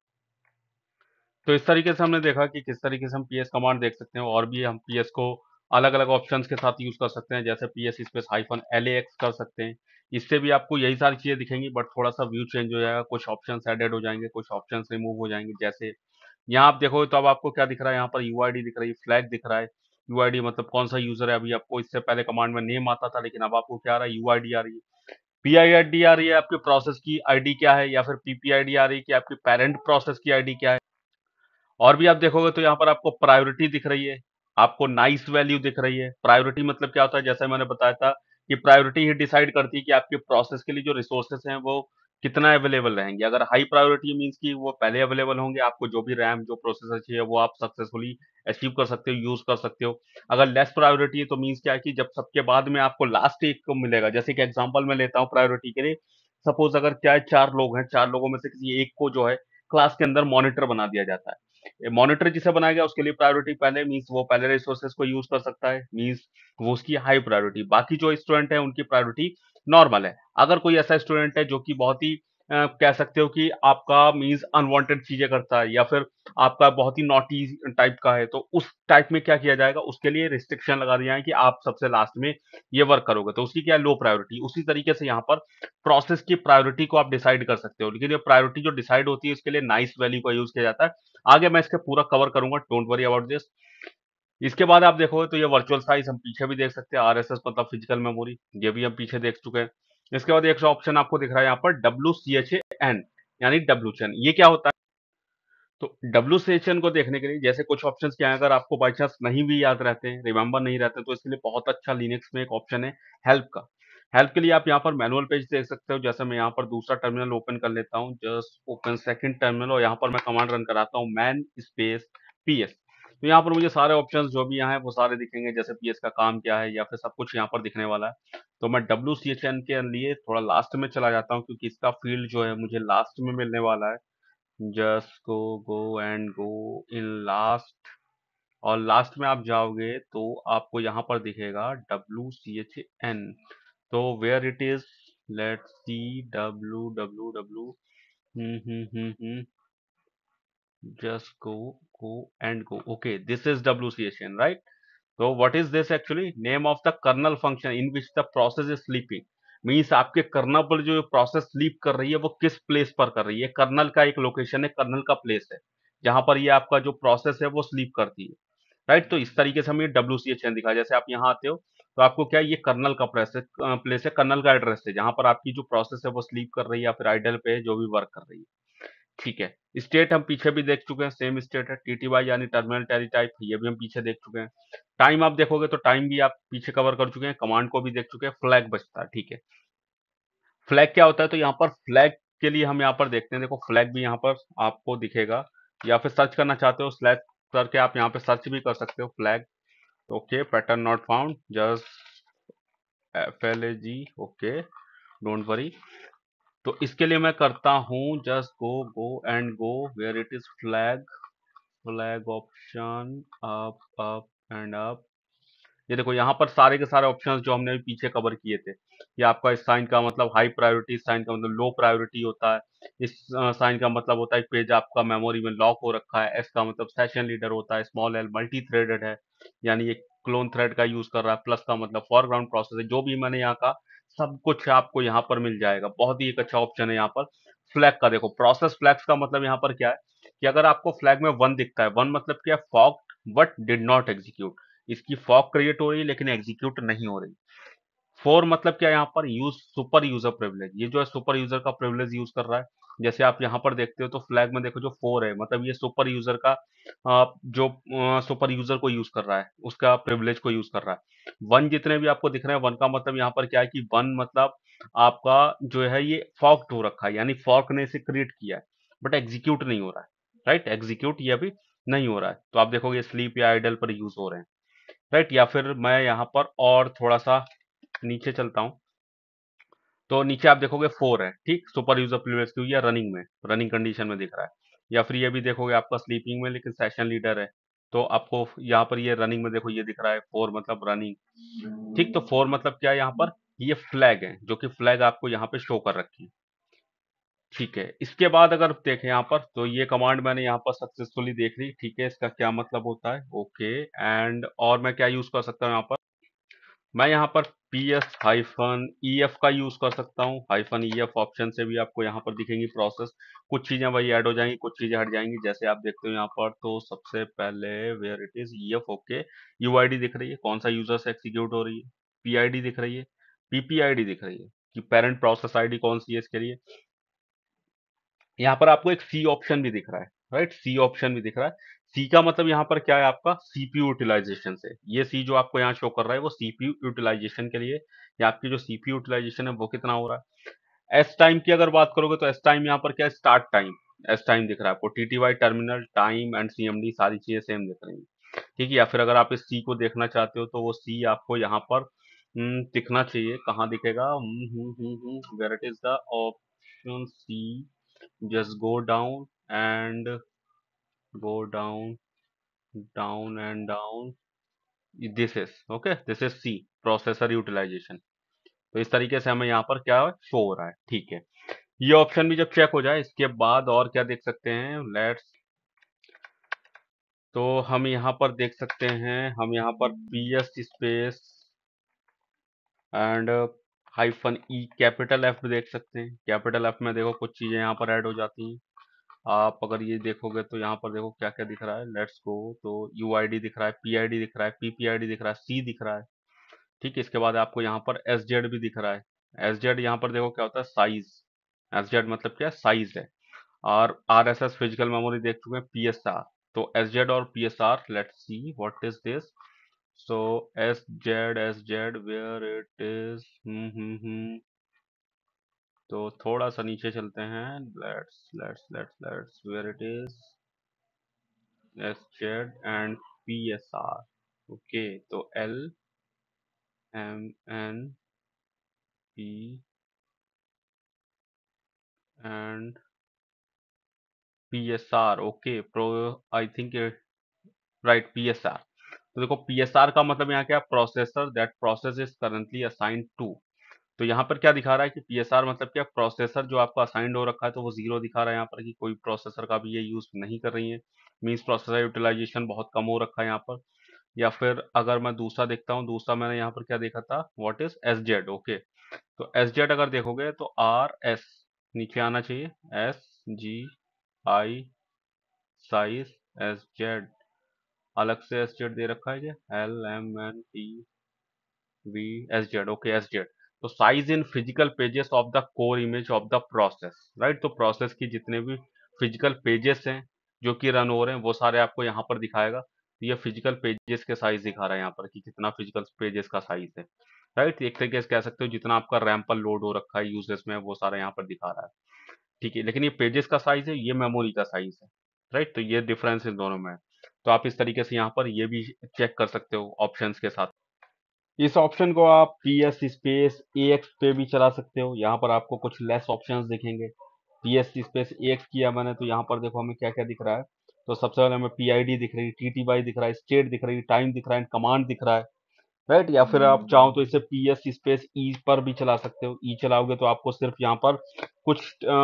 तो इस तरीके से हमने देखा कि किस तरीके से हम पीएस कमांड देख सकते हैं, और भी हम पीएस को अलग अलग ऑप्शंस के साथ यूज कर सकते हैं, जैसे पीएस स्पेस हाइफन LAX कर सकते हैं। इससे भी आपको यही सारी चीजें दिखेंगी, बट थोड़ा सा व्यू चेंज हो जाएगा, कुछ ऑप्शंस एडेड हो जाएंगे, कुछ ऑप्शंस रिमूव हो जाएंगे। जैसे यहाँ आप देखोगे तो अब आपको क्या दिख रहा है, यहाँ पर यूआईडी दिख रही है, फ्लैग दिख रहा है। यूआईडी मतलब कौन सा यूजर है, अभी आपको इससे पहले कमांड में नेम आता था, लेकिन अब आपको क्या आ रहा है, यूआईडी आ रही है। पीआईडी आ रही है, आपके प्रोसेस की आईडी क्या है, या फिर पीपीआईडी आ रही है कि आपकी पेरेंट प्रोसेस की आईडी क्या है। और भी आप देखोगे तो यहाँ पर आपको प्रायोरिटी दिख रही है, आपको नाइस वैल्यू दिख रही है। प्रायोरिटी मतलब क्या होता है, जैसे मैंने बताया था कि प्रायोरिटी ही डिसाइड करती है कि आपके प्रोसेस के लिए जो रिसोर्सेस हैं वो कितना अवेलेबल रहेंगे। अगर हाई प्रायोरिटी मीन्स कि वो पहले अवेलेबल होंगे, आपको जो भी रैम जो प्रोसेसर चाहिए वो आप सक्सेसफुली अचीव कर सकते हो, यूज कर सकते हो। अगर लेस प्रायोरिटी है तो मीन्स क्या है, कि जब सबके बाद में आपको लास्ट एक को मिलेगा। जैसे कि एग्जांपल मैं लेता हूँ प्रायोरिटी के लिए, सपोज अगर क्या है, 4 लोग हैं, 4 लोगों में से किसी एक को जो है क्लास के अंदर मॉनिटर बना दिया जाता है। मॉनिटर जिसे बनाया गया उसके लिए प्रायोरिटी पहले, मीन्स वो पहले रिसोर्सेज को यूज कर सकता है, मीन्स वो उसकी हाई प्रायोरिटी। बाकी जो स्टूडेंट है उनकी प्रायोरिटी नॉर्मल है। अगर कोई ऐसा स्टूडेंट है जो कि बहुत ही कह सकते हो कि आपका मीन्स अनवांटेड चीजें करता है, या फिर आपका बहुत ही नॉटी टाइप का है, तो उस टाइप में क्या किया जाएगा, उसके लिए रिस्ट्रिक्शन लगा दिया है कि आप सबसे लास्ट में ये वर्क करोगे, तो उसकी क्या है, लो प्रायोरिटी। उसी तरीके से यहाँ पर प्रोसेस की प्रायोरिटी को आप डिसाइड कर सकते हो, लेकिन ये प्रायोरिटी जो डिसाइड होती है इसके लिए नाइस वैल्यू का यूज किया जाता है। आगे मैं इसके पूरा कवर करूंगा, डोंट वरी अबाउट दिस। इसके बाद आप देखोगे तो ये वर्चुअल साइज हम पीछे भी देख सकते हैं, आरएसएस मतलब फिजिकल मेमोरी, ये भी हम पीछे देख चुके हैं। इसके बाद एक ऑप्शन आपको दिख रहा है यहाँ पर WCHAN, यानी डब्ल्यूचन। ये क्या होता है? तो WCHN को देखने के लिए जैसे कुछ ऑप्शंस क्या है, अगर आपको बाई चांस नहीं भी याद रहते हैं, रिमेंबर नहीं रहते, तो इसके लिए बहुत अच्छा लिनक्स में एक ऑप्शन है हेल्प का। हेल्प के लिए आप यहाँ पर मैनुअल पेज देख सकते हो। जैसे मैं यहाँ पर दूसरा टर्मिनल ओपन कर लेता हूँ, जस्ट ओपन सेकंड टर्मिनल, और यहाँ पर मैं कमांड रन कराता हूँ मैन स्पेस PS। तो यहाँ पर मुझे सारे ऑप्शंस जो भी यहाँ है वो सारे दिखेंगे, जैसे PS का काम क्या है या फिर सब कुछ यहाँ पर दिखने वाला है। तो मैं WCHN के लिए थोड़ा लास्ट में चला जाता हूँ, क्योंकि इसका फील्ड जो है मुझे लास्ट में मिलने वाला है। Just go and go in last, और लास्ट में आप जाओगे तो आपको यहाँ पर दिखेगा WCHN। तो where it is, let's see, WWW, just go and go, okay, this is WCHN, right? तो what is this actually? Name of the kernel function in which the process is sleeping. Means आपके kernel पर जो process sleep कर रही है वो किस place पर कर रही है। कर्नल का एक लोकेशन है, कर्नल का प्लेस है जहां पर ये आपका जो प्रोसेस है वो स्लीप करती है, राइट? तो इस तरीके से हमें WCHN दिखा। जैसे आप यहाँ आते हो तो आपको क्या है, ये कर्नल का प्लेस है, कर्नल का एड्रेस है जहां पर आपकी जो प्रोसेस है वो स्लीप कर रही है या फिर आइडल पे है, जो भी वर्क कर रही है। ठीक है। स्टेट हम पीछे भी देख चुके हैं, सेम स्टेट है, TTY यानी टर्मिनल टेरी टाइप, ये भी हम पीछे देख चुके हैं। टाइम आप देखोगे तो टाइम भी आप पीछे कवर कर चुके हैं, कमांड को भी देख चुके हैं। फ्लैग बचता है, ठीक है। फ्लैग क्या होता है? तो यहाँ पर फ्लैग के लिए हम यहाँ पर देखते हैं, देखो फ्लैग भी यहाँ पर आपको दिखेगा, या फिर सर्च करना चाहते हो स्लैश करके आप यहाँ पे सर्च भी कर सकते हो flag. Okay, pattern not found, just FLAG, okay, don't worry. तो इसके लिए मैं करता हूँ just go and go where it is flag, flag option, up up and up. ये देखो यहाँ पर सारे के सारे ऑप्शंस जो हमने अभी पीछे कवर किए थे। ये आपका इस साइन का मतलब हाई प्रायोरिटी, साइन का मतलब लो प्रायोरिटी होता है। इस साइन का मतलब होता है पेज आपका मेमोरी में लॉक हो रखा है। एस का मतलब सेशन लीडर होता है। स्मॉल एल मल्टी थ्रेडेड है, यानी ये क्लोन थ्रेड का यूज कर रहा है। प्लस का मतलब फॉरग्राउंड प्रोसेस है। जो भी मैंने यहाँ का सब कुछ आपको यहाँ पर मिल जाएगा। बहुत ही एक अच्छा ऑप्शन है यहाँ पर फ्लैग का। देखो प्रोसेस फ्लैग्स का मतलब यहाँ पर क्या है कि अगर आपको फ्लैग में वन दिखता है, वन मतलब क्या है, forked but did not execute. इसकी फॉग क्रिएट हो रही है लेकिन एग्जीक्यूट नहीं हो रही। फोर मतलब क्या है, यहाँ पर यूज सुपर यूजर प्रिविलेज, ये जो है सुपर यूजर का प्रिविलेज यूज कर रहा है। जैसे आप यहाँ पर देखते हो तो फ्लैग में देखो जो फोर है, मतलब ये सुपर यूजर का जो सुपर यूजर को यूज कर रहा है, उसका प्रिविलेज को यूज कर रहा है। वन जितने भी आपको दिख रहे हैं, वन का मतलब यहाँ पर क्या है कि वन मतलब आपका जो है ये फॉक्ड हो रखा है, यानी फॉर्क ने इसे क्रिएट किया है, बट एग्जीक्यूट नहीं हो रहा है, राइट? एग्जीक्यूट ये अभी नहीं हो रहा है। तो आप देखोगे स्लीप या आइडल पर यूज हो रहे हैं, राइट? या फिर मैं यहाँ पर और थोड़ा सा नीचे चलता हूँ, तो नीचे आप देखोगे फोर है, ठीक, सुपर यूजर प्रीवियस क्यू, या रनिंग में, रनिंग कंडीशन में दिख रहा है। या फिर ये भी देखोगे आपका स्लीपिंग में लेकिन सेशन लीडर है, तो आपको यहाँ पर ये रनिंग में देखो ये दिख रहा है फोर मतलब रनिंग, ठीक। तो फोर मतलब क्या है यहाँ पर, ये फ्लैग है, जो कि फ्लैग आपको यहाँ पे शो कर रखी है, ठीक है। इसके बाद अगर देखें यहाँ पर, तो ये कमांड मैंने यहाँ पर सक्सेसफुली देख ली, ठीक है। इसका क्या मतलब होता है, ओके। एंड और मैं क्या यूज कर सकता हूँ यहाँ पर, मैं यहाँ पर PS-EF का यूज कर सकता हूँ। -EF ऑप्शन से भी आपको यहाँ पर दिखेंगी प्रोसेस, कुछ चीजें वही ऐड हो जाएंगी, कुछ चीजें हट जाएंगी। जैसे आप देखते हो यहाँ पर, तो सबसे पहले where it is EF, okay, UID दिख रही है, कौन सा यूजर से एग्जीक्यूट हो रही है। PID दिख रही है, PPID दिख रही है कि पेरेंट प्रोसेस आईडी कौन सी है इसके लिए। यहाँ पर आपको एक सी ऑप्शन भी दिख रहा है, राइट? सी ऑप्शन भी दिख रहा है। सी का मतलब यहाँ पर क्या है, आपका CPU यूटिलाइजेशन से। ये सी जो आपको यहाँ शो कर रहा है वो CPU यूटिलाइजेशन के लिए, या आपकी जो CPU यूटिलाइजेशन है वो कितना हो रहा है। एस टाइम की अगर बात करोगे तो एस टाइम यहाँ पर क्या है, स्टार्ट टाइम, एस टाइम दिख रहा है आपको। TTY terminal time and CMD सारी चीजें सेम दिख रही है, ठीक है। या फिर अगर आप इस सी को देखना चाहते हो तो वो सी आपको यहाँ पर दिखना चाहिए, कहाँ दिखेगा, where it is the option C, just go down and go down, down and down. This is okay, this is C, processor utilization. तो इस तरीके से हमें यहाँ पर क्या शो हो रहा है, ठीक है। ये ऑप्शन भी जब चेक हो जाए, इसके बाद और क्या देख सकते हैं, लेट्स, तो हम यहाँ पर देख सकते हैं, हम यहाँ पर P S space and hyphen E capital F देख सकते हैं। कैपिटल एफ में देखो कुछ चीजें यहाँ पर ऐड हो जाती हैं। आप अगर ये देखोगे तो यहाँ पर देखो क्या क्या दिख रहा है, लेट्स गो। तो यू आई डी दिख रहा है, पी आई डी दिख रहा है, पी पी आई डी दिख रहा है, सी दिख रहा है, ठीक है। इसके बाद आपको यहाँ पर एस जेड भी दिख रहा है। एस जेड यहाँ पर देखो क्या होता है, साइज। एस जेड मतलब क्या, साइज है। और R S S physical memory देख चुके हैं, पी एस आर। तो एस जेड और P S R, let's see what is this. So S Z where it is, तो थोड़ा सा नीचे चलते हैं, let's where it is, S Z and P S R. Okay, तो L M N P and P S R, okay pro, I think right, P S R. तो देखो P S R का मतलब यहाँ क्या, processor that process is currently assigned to. तो यहाँ पर क्या दिखा रहा है कि पी एस आर मतलब क्या, प्रोसेसर जो आपका असाइंड हो रखा है, तो वो जीरो दिखा रहा है यहाँ पर, कि कोई प्रोसेसर का भी ये यूज नहीं कर रही है। मीन्स प्रोसेसर यूटिलाइजेशन बहुत कम हो रखा है यहाँ पर। या फिर अगर मैं दूसरा देखता हूँ, दूसरा मैंने यहाँ पर क्या देखा था, what is S Z, okay. तो एस जेड अगर देखोगे तो आर एस नीचे आना चाहिए, S G I size S Z, अलग से एस जेड दे रखा है क्या, L M N T V S Z, okay S Z. तो size in physical pages of the core image of the process, right. तो प्रोसेस की जितने भी फिजिकल पेजेस हैं जो कि रन हो रहे हैं, वो सारे आपको यहाँ पर दिखाएगा। तो ये फिजिकल पेजेस के साइज दिखा रहा है यहाँ पर, कि कितना फिजिकल पेजेस का साइज है, राइट। एक तरीके से कह सकते हो जितना आपका रैम पर लोड हो रखा है यूजेस में, वो सारा यहाँ पर दिखा रहा है, ठीक है। लेकिन ये पेजेस का साइज है, ये मेमोरी का साइज है, राइट। तो ये डिफरेंस इन दोनों में है। तो आप इस तरीके से यहाँ पर ये भी चेक कर सकते हो ऑप्शंस के साथ। इस ऑप्शन को आप P S space A X पे भी चला सकते हो। यहाँ पर आपको कुछ लेस ऑप्शंस दिखेंगे। P S space A X किया मैंने, तो यहाँ पर देखो हमें क्या क्या दिख रहा है। तो सबसे पहले हमें पी आई डी दिख रही है, टी टी वाई दिख रहा है, स्टेट दिख रही है, टाइम दिख रहा है, कमांड दिख रहा है, राइट। या फिर आप चाहो तो इसे पी एस स्पेस ई पर भी चला सकते हो। ई चलाओगे तो आपको सिर्फ यहाँ पर कुछ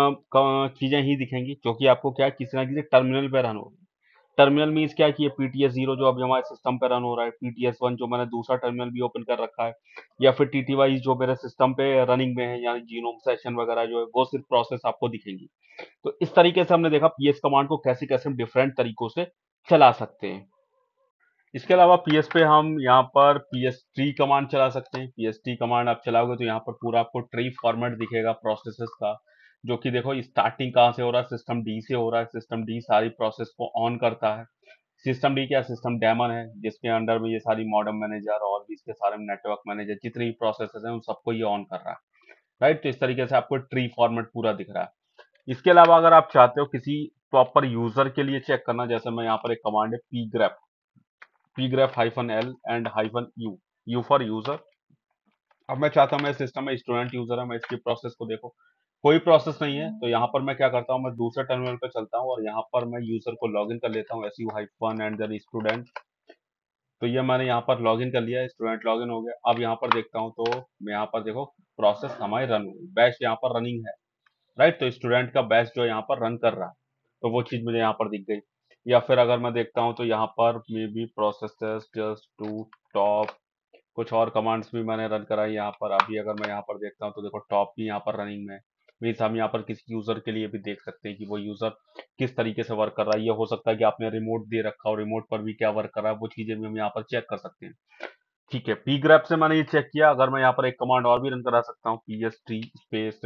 चीजें ही दिखेंगी, जो कि आपको क्या है, किसी ना किसी टर्मिनल पे रन होगी। टर्मिनल मीन्स क्या है, कि ये पीटीएस जीरो जो अभी हमारे सिस्टम पे रन हो रहा है, पीटीएस वन जो मैंने दूसरा टर्मिनल भी ओपन कर रखा है, या फिर टीटीवाई जो मेरे सिस्टम पे रनिंग में है, यानी जीनोम सेशन वगैरह जो है, वो सिर्फ प्रोसेस आपको दिखेंगी। तो इस तरीके से हमने देखा पीएस कमांड को कैसे कैसे हम डिफरेंट तरीकों से चला सकते हैं। इसके अलावा पीएस पे हम यहाँ पर पीएस ट्री कमांड चला सकते हैं। पीएस ट्री कमांड आप चलाओगे तो यहाँ पर पूरा आपको ट्री फॉर्मेट दिखेगा प्रोसेसेस का, जो कि देखो स्टार्टिंग कहाँ से हो रहा है, सिस्टम डी से हो रहा है। सिस्टम डी सारी प्रोसेस को ऑन करता है। सिस्टम डी क्या, सिस्टम डेमन है, जिसके अंडर में ये सारी मॉडर्न मैनेजर और भी इसके सारे नेटवर्क मैनेजर जितनी भी प्रोसेसेस हैं, उन सबको ये ऑन कर रहा है, राइट। तो इस तरीके से आपको ट्री फॉर्मेट पूरा दिख रहा है। इसके अलावा अगर आप चाहते हो किसी प्रॉपर यूजर के लिए चेक करना, जैसे मैं यहाँ पर एक कमांड है P grep hyphen L and hyphen U, U for user. अब मैं चाहता हूँ, मेरे सिस्टम में स्टूडेंट यूजर है, मैं इसकी प्रोसेस को देखो, कोई प्रोसेस नहीं है। तो यहाँ पर मैं क्या करता हूँ, मैं दूसरे टर्मिनल पे चलता हूँ और यहाँ पर मैं यूजर को लॉगिन कर लेता हूँ, S U hyphen and then student. तो ये मैंने यहाँ पर लॉगिन कर लिया, स्टूडेंट लॉगिन हो गया। अब यहाँ पर देखता हूँ तो मैं यहाँ पर देखो प्रोसेस हमारी रन हो गई, बैच यहाँ पर रनिंग है, राइट। तो स्टूडेंट का बैच जो यहाँ पर रन कर रहा है, तो वो चीज मुझे यहाँ पर दिख गई। या फिर अगर मैं देखता हूँ तो यहाँ पर may be process just to top, कुछ और कमांड्स भी मैंने रन कराई यहाँ पर। अभी अगर मैं यहाँ पर देखता हूँ तो देखो टॉप भी यहाँ पर रनिंग में है। मीन्स हम यहाँ पर किसी यूजर के लिए भी देख सकते हैं कि वो यूजर किस तरीके से वर्क कर रहा है। ये हो सकता है कि आपने रिमोट दे रखा हो, रिमोट पर भी क्या वर्क कर रहा है, वो चीजें भी हम यहाँ पर चेक कर सकते हैं, ठीक है। पी ग्रेप से मैंने ये चेक किया। अगर मैं यहाँ पर एक कमांड और भी रन करा सकता हूँ, P S T space,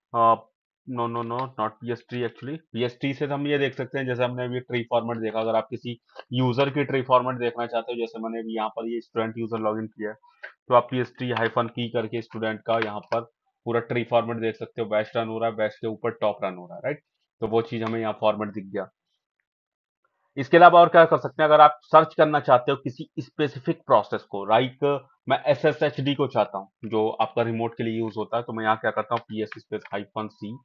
no no no not P S T, actually P S T से हम ये देख सकते हैं, जैसे हमने अभी ट्री फॉर्मेट देखा। अगर आप किसी यूजर की ट्री फॉर्मेट देखना चाहते हो, जैसे मैंने अभी यहाँ पर ये स्टूडेंट यूजर लॉगिन किया है, तो आप पी एस टी हाइफन की करके स्टूडेंट का यहाँ पर पूरा ट्री फॉर्मेट देख सकते हो। बैच रन हो रहा है, बैच के ऊपर टॉप रन हो रहा है, राइट। तो वो चीज हमें यहाँ फॉर्मेट दिख गया। इसके अलावा और क्या कर सकते हैं, अगर आप सर्च करना चाहते हो किसी स्पेसिफिक प्रोसेस को, लाइक मैं एस एस एच डी को चाहता हूँ जो आपका रिमोट के लिए यूज होता है, तो मैं यहाँ क्या करता हूँ, P S space hyphen C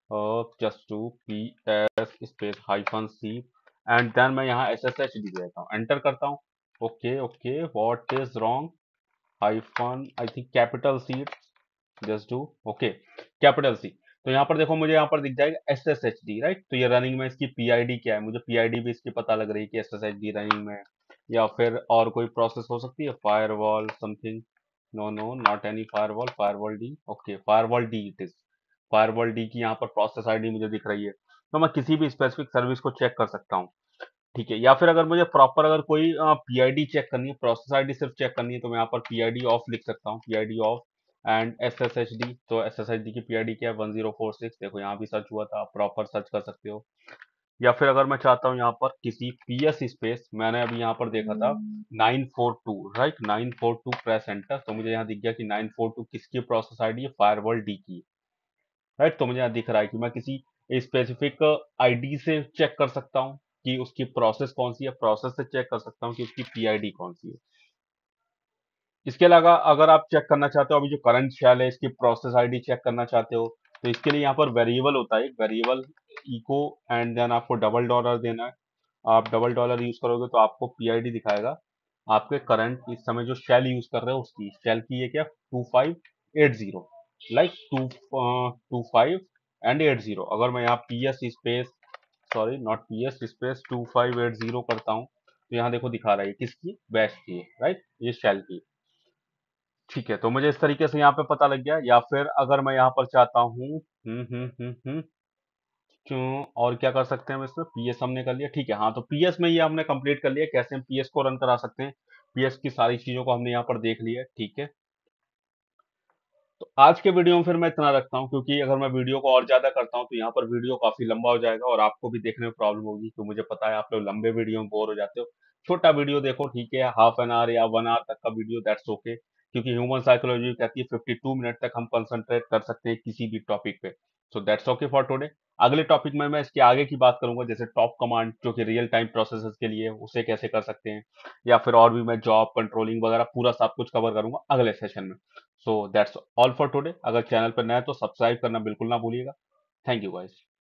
just to P S space hyphen C and then मैं यहाँ एस एस एच डी देता हूँ, एंटर करता हूँ। Okay okay, what is wrong, hyphen I think capital C, just do okay, capital C. तो यहाँ पर देखो मुझे यहाँ पर दिख जाएगा S S H D, right. तो ये रनिंग में इसकी पीआईडी क्या है, मुझे पीआईडी भी इसकी पता लग रही है कि S S H D running में है। या फिर और कोई प्रोसेस हो सकती है, firewall something, no no not any firewall, firewall D, okay firewall D it is. Firewall D की यहाँ पर प्रोसेस आईडी मुझे दिख रही है, तो मैं किसी भी स्पेसिफिक सर्विस को चेक कर सकता हूँ। ठीक है, या फिर अगर मुझे प्रॉपर अगर कोई पीआईडी चेक करनी है, प्रोसेस आईडी सिर्फ चेक करनी है, तो मैं यहाँ पर पीआईडी ऑफ लिख सकता हूँ, PID of and S S H D. तो एस एस एच डी की पीआईडी क्या है, 1046। देखो यहाँ भी सर्च हुआ था, आप प्रॉपर सर्च कर सकते हो। या फिर अगर मैं चाहता हूँ यहाँ पर किसी पीएस स्पेस, मैंने अभी यहाँ पर देखा था 942, राइट, 942 प्रेस एंटर, तो मुझे यहाँ दिख गया कि 942 किसकी प्रोसेस आईडी है, फायरवॉल डी की, राइट। तो मुझे यहाँ दिख रहा है कि मैं किसी स्पेसिफिक आईडी से चेक कर सकता हूँ कि उसकी प्रोसेस कौन सी है, प्रोसेस से चेक कर सकता हूँ कि उसकी पीआईडी कौन सी है। इसके अलावा अगर आप चेक करना चाहते हो अभी जो करंट शेल है इसकी प्रोसेस आईडी चेक करना चाहते हो, तो इसके लिए यहाँ पर वेरिएबल होता है, एक वेरिएबल इको एंड देन आपको डबल डॉलर देना है। आप डबल डॉलर यूज करोगे तो आपको पीआईडी दिखाएगा आपके करंट इस समय जो शेल यूज कर रहे हो उसकी, शेल की ये क्या 2580, लाइक 25 एंड 80। अगर मैं यहाँ P S space, sorry not P S space 2580 करता हूँ, तो यहाँ देखो दिखा रहा है किसकी, बैश की, राइट, ये शेल की। ठीक है, तो मुझे इस तरीके से यहाँ पे पता लग गया। या फिर अगर मैं यहाँ पर चाहता हूँ क्यों, और क्या कर सकते हैं हम इसमें, पीएस हमने कर लिया, ठीक है। हाँ, तो पीएस में ये हमने कंप्लीट कर लिया, कैसे हम पीएस को रन करा सकते हैं, पीएस की सारी चीजों को हमने यहाँ पर देख लिया, ठीक है। तो आज के वीडियो में फिर मैं इतना रखता हूँ, क्योंकि अगर मैं वीडियो को और ज्यादा करता हूँ तो यहाँ पर वीडियो काफी लंबा हो जाएगा और आपको भी देखने में प्रॉब्लम होगी, तो मुझे पता है आप लोग लंबे वीडियो में बोर हो जाते हो। छोटा वीडियो देखो, ठीक है, हाफ एन आवर या 1 आवर तक का वीडियो, दैट्स ओके, क्योंकि ह्यूमन साइकोलॉजी कहती है 52 मिनट तक हम कंसंट्रेट कर सकते हैं किसी भी टॉपिक पे। So that's okay for today. अगले टॉपिक में मैं इसके आगे की बात करूंगा, जैसे टॉप कमांड जो कि रियल टाइम प्रोसेसेस के लिए है, उसे कैसे कर सकते हैं, या फिर और भी मैं जॉब कंट्रोलिंग वगैरह पूरा सब कुछ कवर करूंगा अगले सेशन में। So that's all for today. अगर चैनल पर नए हैं तो सब्सक्राइब करना बिल्कुल ना भूलिएगा। Thank you guys.